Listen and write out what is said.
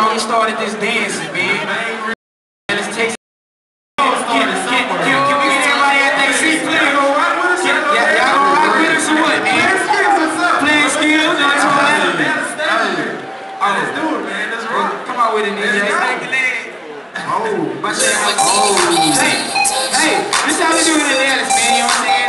why we started this dancing, man. Let's take can we get everybody at their seat, please? Y'all gonna rock with us or what, man? Playing skills, that's right. Let's do it, man. Let's rock. Come on with it, DJ. Oh, hey, this is how we do it in Dallas, man. You know what I'm saying?